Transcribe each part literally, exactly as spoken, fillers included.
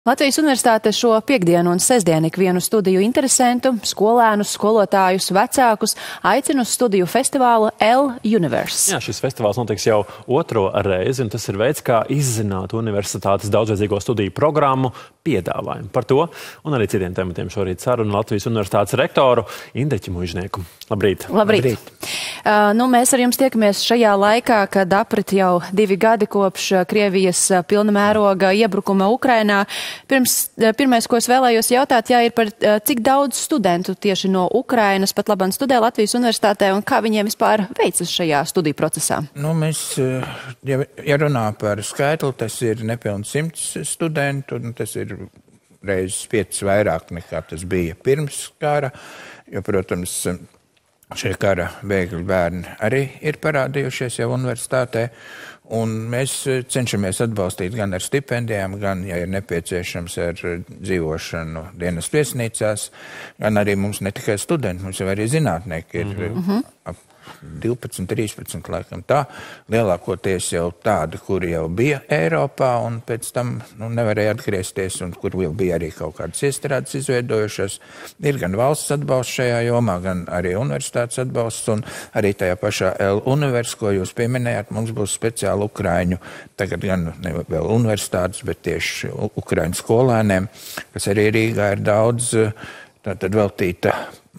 Latvijas Universitāte šo piekdienu un sestdienu ikvienu studiju interesentu, skolēnus, skolotājus, vecākus aicina uz studiju festivālu L Universe. Jā, šis festivāls notiks jau otro reizi, un tas ir veids, kā izzināt universitātes daudzveidzīgo studiju programmu piedāvājumu. Par to un arī citiem tematiem šorīt sarunu Latvijas Universitātes rektoru Indreķi Muižnieku. Labrīt! Labrīt! Labrīt. Uh, nu, mēs ar jums tiekamies šajā laikā, kad aprit jau divi gadi kopš Krievijas pilna mēroga iebrukuma Ukrainā. Pirms, pirmais, ko es vēlējos jautāt, jā, ir par cik daudz studentu tieši no Ukrainas pat labāk studē Latvijas Universitātē un kā viņiem vispār veicas šajā studiju procesā? Nu, mēs, ja, ja runā par skaitli, tas ir nepilni simts studentu, un tas ir reizes piecas vairāk nekā tas bija pirms kara, jo, protams, šie kara bēgļu bērni arī ir parādījušies jau universitātē, un mēs cenšamies atbalstīt gan ar stipendijām, gan, ja ir nepieciešams, ar dzīvošanu dienas viesnīcās, gan arī mums ne tikai studenti, mums jau arī zinātnieki ir mm-hmm. ap divpadsmit, trīspadsmit, laikam tā, lielākoties jau tādi, kuri jau bija Eiropā un pēc tam nu, nevarēja atgriezties un kur vēl bija arī kaut kādas iestrādes izveidojušas. Ir gan valsts atbalsts šajā jomā, gan arī universitātes atbalsts un arī tajā pašā L Universe, ko jūs pieminējāt, mums būs speciāli ukraiņu, tagad gan ne vēl universitātes, bet tieši ukraiņu skolēniem, kas arī Rīgā ir daudz tātad veltīta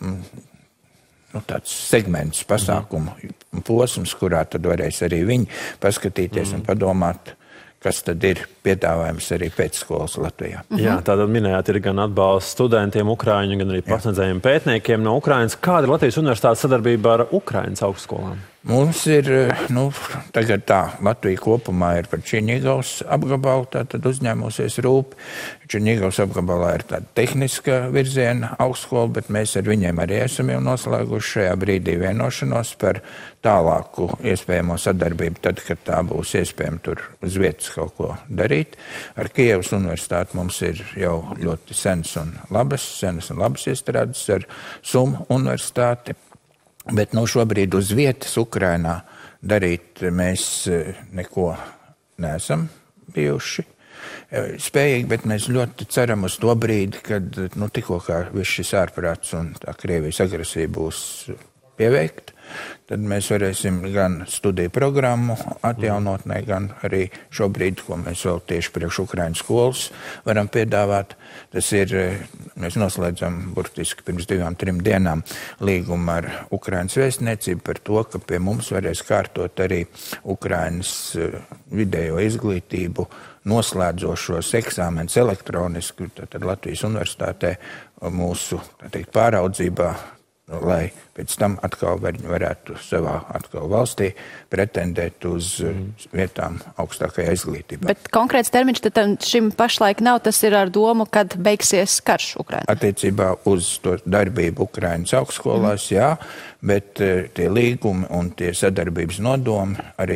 nu, tāds segments, pasākumu mm. posms, kurā tad varēs arī viņi paskatīties mm. un padomāt, kas tad ir piedāvājums arī pēcskolas Latvijā. Mm-hmm. Jā, tātad minējāt, ir gan atbalsts studentiem, Ukraiņu, gan arī pasniedzējiem pētniekiem no Ukrainas. Kāda ir Latvijas Universitātes sadarbība ar Ukrainas augstskolām? Mums ir, nu, tagad tā, Latvija kopumā ir par Černigovas apgabalu, tātad uzņēmusies rūp. Černigovas apgabalā ir tāda tehniska virziena augstskola, bet mēs ar viņiem arī esam jau noslēguši šajā brīdī vienošanos par tālāku iespējamo sadarbību, tad, kad tā būs iespējama tur uz vietas kaut ko darīt. Ar Kievas universitāti mums ir jau ļoti sens un labas, senas un labas iestrādes ar Sumu universitāti. Bet nu, šobrīd uz vietas Ukrainā darīt mēs neko neesam bijuši spējīgi, bet mēs ļoti ceram uz to brīdi, kad nu, tikko kā viss šis ārprāts un tā Krievijas agresija būs pieveikt, tad mēs varēsim gan studiju programmu atjaunotnē, gan arī šobrīd, ko mēs vēl tieši priekš Ukraiņu skolas varam piedāvāt. Tas ir, mēs noslēdzam burtiski pirms divām, trim dienām līgumu ar Ukraiņas vēstniecību par to, ka pie mums varēs kārtot arī Ukraiņas vidējo izglītību noslēdzošos eksāmenus elektroniski, tad Latvijas Universitātē mūsu, tā teikt, pāraudzībā, lai pēc tam atkal viņi varētu savā atkal valstī pretendēt uz vietām augstākajā izglītībā. Bet konkrēts termiņš tad šim pašlaik nav, tas ir ar domu, kad beigsies karš Ukrainā? Attiecībā uz to darbību Ukrainas augstskolās, mm. jā, bet tie līgumi un tie sadarbības nodomi arī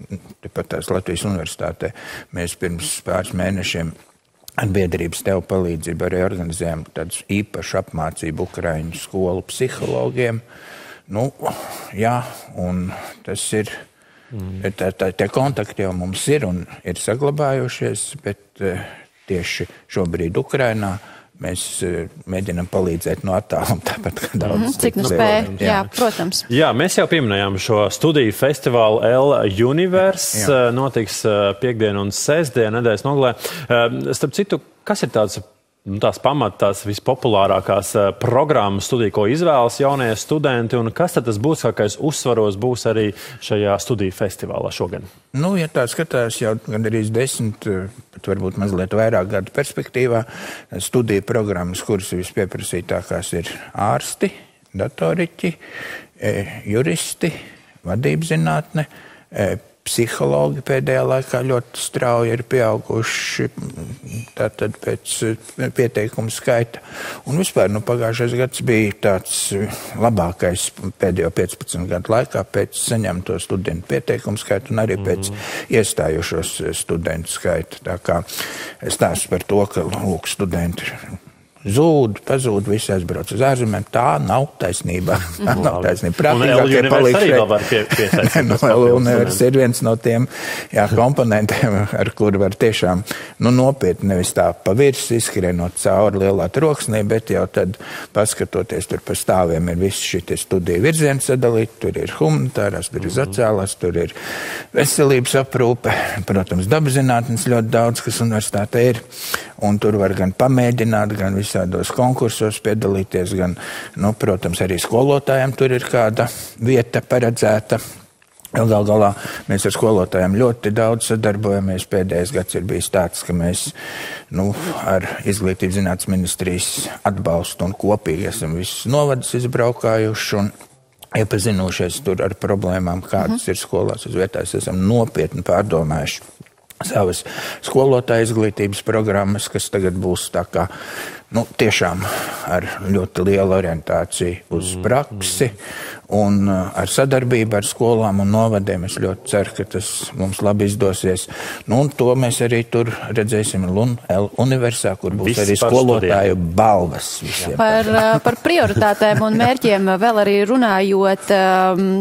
tepat tās Latvijas Universitātē mēs pirms pāris mēnešiem ar biedrības tev palīdzību arī organizējam tādus īpašu apmācību Ukraiņu skolu psihologiem. Nu, jā, un tas ir, mm. tā, tā, tie kontakti jau mums ir un ir saglabājušies, bet tieši šobrīd Ukrainā mēs mēģinam palīdzēt no attāluma, tāpat kā daudz. Mm-hmm. Cik nu spēj, jā. jā, protams. Jā, mēs jau pieminējām šo studiju festivālu L Universe, jā. Notiks piekdien un sestdien nedēļas nogalē. Starp citu, kas ir tāds, nu, tās pamat, tās vispopulārākās programmas studiju, ko izvēlas jaunie studenti, un kas tad tas būs, kākais uzsvaros būs arī šajā studiju festivālā šogad? Nu, ja tā skatās jau gandrīz desmit, pat varbūt mazliet vairāk gadu perspektīvā, studiju programmas, kuras vispieprasītākās ir ārsti, datoriķi, juristi, vadībzinātne, psihologi pēdējā laikā ļoti strauji ir pieauguši tātad pēc pieteikumu skaita. Un vispār, nu, pagājušais gads bija tāds labākais pēdējo piecpadsmit gadu laikā pēc saņemto studentu pieteikumu skaitu un arī pēc mm-hmm. iestājušos studentu skaitu. Tā kā stāsts par to, ka, lūk, studenti zūd, pazūd, visi aizbrauc uz ārzemēm. Tā nav taisnība. Tā nav taisnība. Prātīgākie paliek šeit. Arī var pie, piesaistīt. no, L-Univers ir viens no tiem jā, komponentiem, ar kuru var tiešām nu, nopietni nevis tā pa virs izskrienot cauri lielā troksnī, bet jau tad paskatoties tur pa stāviem ir visi šitie studiju virzieni sadalīti. Tur ir humanitārās, tur ir sociālās, tur ir veselības aprūpe. Protams, dabaszinātnes ļoti daudz, kas universitāte ir. Un tur var gan pamēģināt, gan visādos konkursos piedalīties, gan, nu, protams, arī skolotājiem tur ir kāda vieta paredzēta. Gal galā mēs ar skolotājiem ļoti daudz sadarbojamies. Pēdējais gads ir bijis tāds, ka mēs nu, ar Izglītības zinātnes ministrijas atbalstu un kopīgi esam visus novadus izbraukājuši un iepazinušies tur ar problēmām, kādas mm-hmm. ir skolās uz vietās. Esam nopietni pārdomājuši savas skolotāja izglītības programmas, kas tagad būs tā kā, nu, tiešām ar ļoti lielu orientāciju uz praksi un ar sadarbību ar skolām un novadiem. Es ļoti ceru, ka tas mums labi izdosies. Nu, un to mēs arī tur redzēsim L-Universā, kur būs Viss arī skolotāju studiem. Balvas visiem. Par, par prioritātēm un mērķiem vēl arī runājot. Um,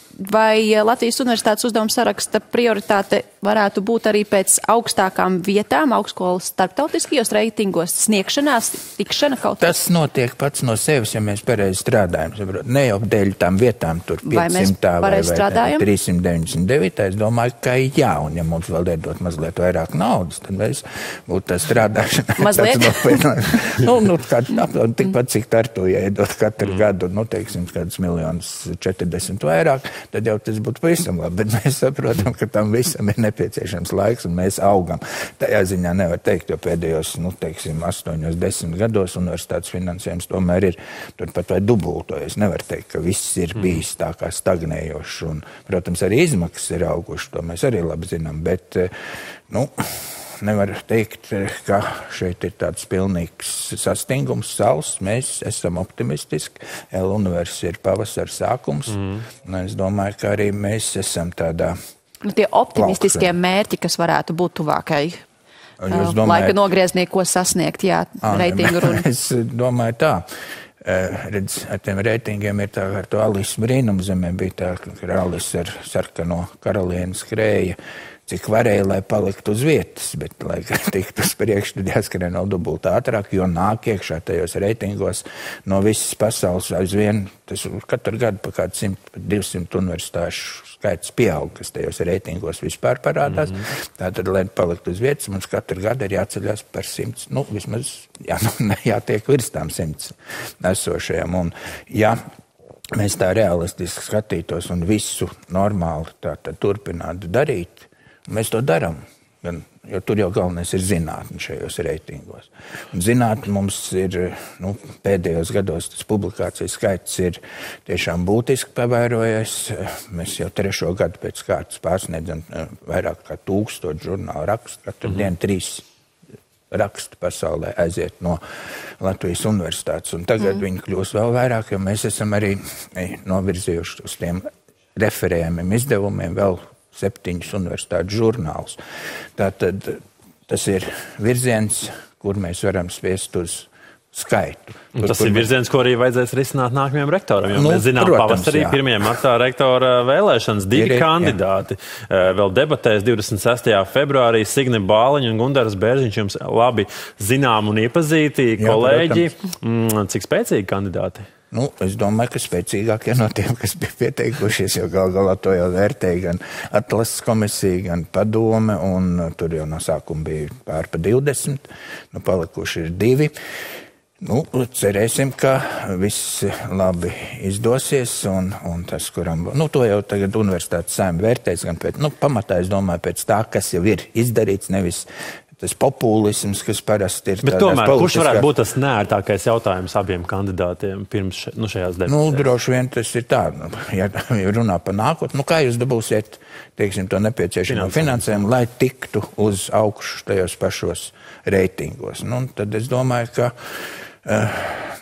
Vai Latvijas universitātes uzdevuma saraksta prioritāte varētu būt arī pēc augstākām vietām, augstskolas starptautiskajos reitingos, sniegšanās, tikšana kaut kā? Tas notiek pats no sevis, ja mēs pareizi strādājam. Ne jau dēļ tām vietām tur piecsimt vai, vai, vai trīssimt deviņdesmit deviņi. Es domāju, ka jā, un ja mums vēl iedot mazliet vairāk naudas, tad mēs būtu tā strādāšana. Mazliet? nu, nu, kā, tikpat cik Tartu, ja iedot katru mm. gadu, nu, teiksim, kādus miljonus četrdesmit vairāk, tad jau tas būtu pavisam labi, bet mēs saprotam, ka tam visam ir nepieciešams laiks un mēs augam. Tajā ziņā nevar teikt, jo pēdējos, nu, teiksim, astoņos, desmit gados universitātes finansējums tomēr ir turpat vai dubultojies. Nevar teikt, ka viss ir bijis tā kā stagnējošs un, protams, arī izmaksas ir augušas, to mēs arī labi zinām, bet, nu, nevar teikt, ka šeit ir tāds pilnīgs sastingums sals. Mēs esam optimistiski. L-Univers ir pavasara sākums. Mm. Un es domāju, ka arī mēs esam tādā... Nu, tie optimistiskie plauksē. Mērķi, kas varētu būt tuvākai uh, domāju, laika nogrieznī, ko sasniegt, jā, à, reitingu runu. Es domāju tā. Redz, ar tiem reitingiem ir tā, ar to Alises brīnumzemē bija tā, ka Alise ar sarkano karalieni skrēja, cik varēja, lai paliktu uz vietas, bet, lai tiktu uz priekšu, tad jāskrien no dubultā ātrāk, jo nāk iekšā tajos reitingos no visas pasaules aizvien, tas katru gadu pa kādu simt, divsimt universitāšu skaits pieaug, kas tajos reitingos vispār parādās. Mm-hmm. Tātad, lai paliktu uz vietas, mums katru gadu ir jāceļās par simts, nu, vismaz jā, nu, jātiek virs tām simts esošajām. Un, ja mēs tā realistiski skatītos un visu normāli tā, tā turpinātu darīt, mēs to darām, gan, jo tur jau galvenais ir zinātne šajos reitingos. Un zinātne mums ir, nu, pēdējos gados tas publikācijas skaits ir tiešām būtiski pavērojies. Mēs jau trešo gadu pēc kārtas pārsniedzam vairāk kā tūkstoši žurnālu rakstu. Katru mm-hmm. dienu trīs raksti pasaulē aiziet no Latvijas universitātes. Un tagad mm. viņi kļūs vēl vairāk, jo mēs esam arī novirzījuši uz tiem referējumiem izdevumiem vēl septiņus universitātes žurnālus. Tātad tas ir virziens, kur mēs varam spiest uz skaitu. Tur, tas ir virziens, ko arī vajadzēs risināt nākamajam rektoram, jo nu, mēs zinām, protams, pavasarī pirmajā martā rektora vēlēšanas, divi ir, kandidāti. Jā. Vēl debatēs divdesmit sestajā februārī Signe Bāliņa un Gundaras Bērziņš jums labi zinām un iepazīti jā, kolēģi. Protams. Cik spēcīgi kandidāti? Nu, es domāju, ka spēcīgākie no tiem, kas bija pieteikušies, jo gal galā to jau vērtēja gan atlases komisija, gan padome, un tur jau no sākuma bija pār pa divdesmit, nu palikuši ir divi. Nu, cerēsim, ka viss labi izdosies, un, un tas, kuram, nu, to jau tagad universitātes saima vērtēs, gan pēc, nu, pamatā, es domāju, pēc tā, kas jau ir izdarīts, nevis tas populisms, kas parasti ir. Bet tomēr, kurš varētu būt tas neērtākais jautājums abiem kandidātiem pirms še, nu, šajās debatēs? Nu, droši vien tas ir tā, ja runā par nākotni, nu, kā jūs dabūsiet, teiksim, to nepieciešamo finansējumu, lai tiktu uz augšu tajos pašos reitingos. Nu, tad es domāju, ka uh,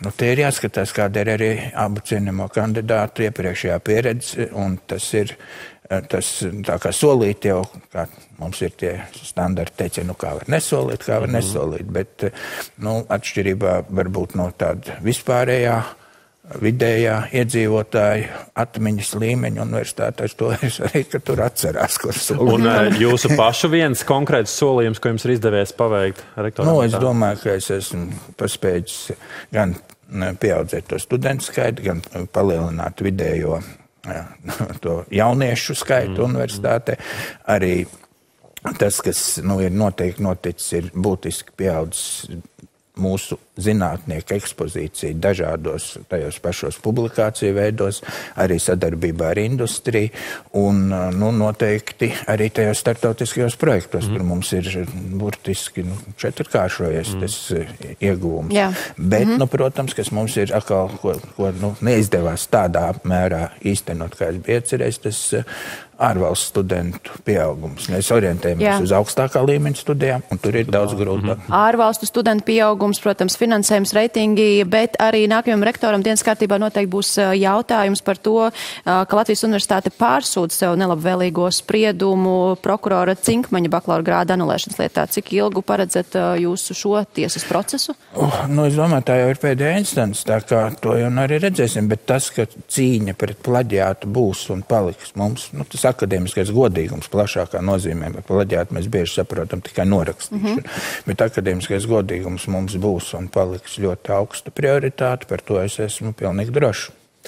nu, te ir jāskatās, kāda ir arī abu cienījamo kandidātu iepriekšējā pieredze, un tas ir tas tā kā solīt jau, kā mums ir tie standarti teicieni, nu kā var nesolīt, kā var mm-hmm. nesolīt, bet, nu, atšķirībā varbūt no tāda vispārējā, vidējā iedzīvotāju atmiņas līmeņa universitātē, to es arī, ka tur atcerās, ko solīt. Un jūsu pašu viens konkrēts solījums, ko jums ir izdevies paveikt rektoram? Nu, es domāju, ka es esmu paspējis gan pieaudzēt to studentu skaitu, gan palielināt vidējo jā, to jauniešu skaitu mm. universitātē. Arī tas, kas nu, ir noteikti noticis, ir būtiski pieaudzis mūsu zinātnieku ekspozīcija dažādos tajos pašos publikāciju veidos, arī sadarbībā ar industriju un nu, noteikti arī tajos startautiskajos projektos, mm. kur mums ir burtiski nu, četrkāršojies mm. tas ieguvums. Jā. Bet, mm-hmm. nu, protams, kas mums ir atkal, ko, ko nu, neizdevās tādā mērā īstenot, kā es biju iecerējis, tas ārvalstu studentu pieaugums. Mēs orientējamies Jā. uz augstākā līmeņa studijām, un tur ir daudz grūtāk. Mm-hmm. Ārvalstu studentu pieaugums, protams, finansējums, reitingi, bet arī nākamajam rektoram dienas kārtībā noteikti būs jautājums par to, ka Latvijas universitāte pārsūdz sev nelabvēlīgo spriedumu prokurora Cinkmaņa bakalaura grāda anulēšanas lietā. Cik ilgu paredzat jūsu šo tiesas procesu? Uh, nu, es domāju, tā jau ir pēdējā instance, tā kā to jau arī redzēsim, bet tas, ka cīņa pret plaģiātu būs un paliks mums, nu, tas akadēmiskais godīgums plašākā nozīmē, bet plaģiātu mēs bieži saprotam tikai norakstīšanu, mm-hmm. bet akadēmiskais godīgums mums būs un paliks ļoti augsta prioritāte, par to es esmu pilnīgi drošs.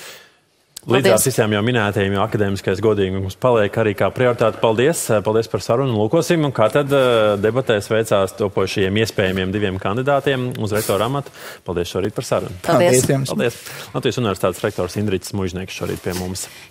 Līdzās visiem jau minētajiem, jo akadēmiskais godīgums paliek arī kā prioritāte. Paldies, paldies par sarunu. Lūkosim, un kā tad debatēs veicās topošajiem iespējamiem diviem kandidātiem uz rektora amatu. Paldies šorīt par sarunu. Paldies. Paldies. Paldies. Latvijas universitātes rektors Indriķis Muižnieks šorīt pie mums.